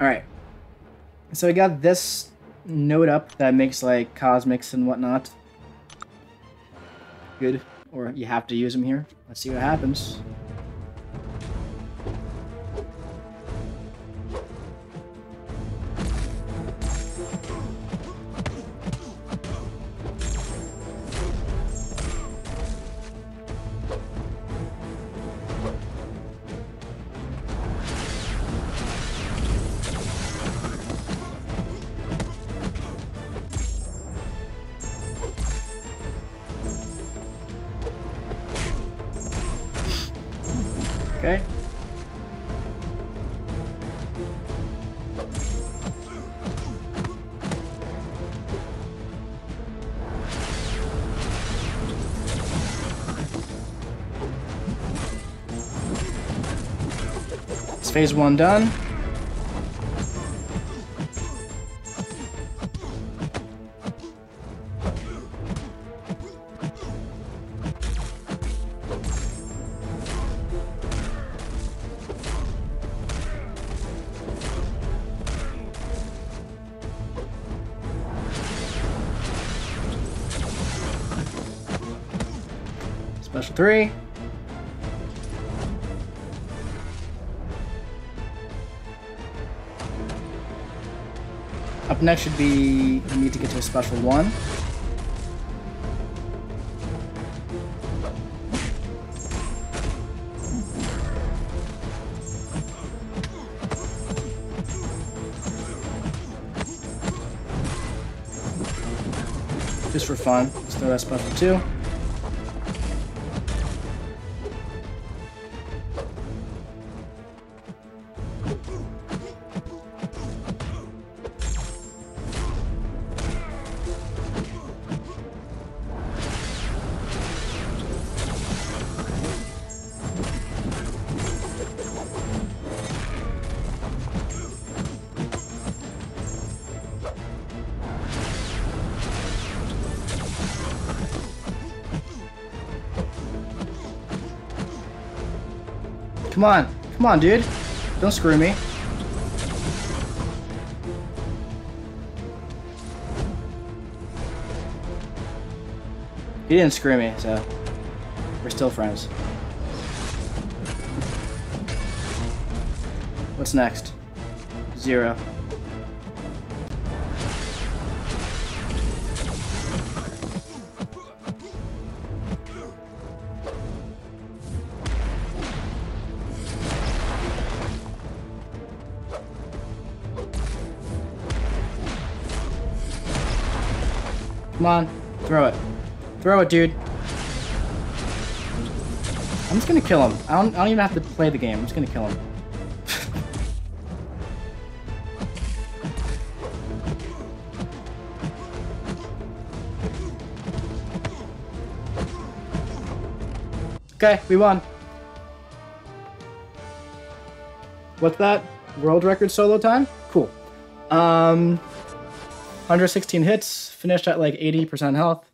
Alright. So we got this node up that makes like cosmics and whatnot. Good. Or you have to use them here. Let's see what happens. Okay. It's phase 1 done. Special 3. Up next should be, you need to get to a special 1. Just for fun, let's throw that special 2. Come on, dude. Don't screw me. He didn't screw me, so we're still friends. What's next? 0. Come on, throw it. Throw it, dude. I'm just gonna kill him. I don't even have to play the game. I'm just gonna kill him. Okay, we won. What's that? World record solo time? Cool. 116 hits, finished at like 80% health.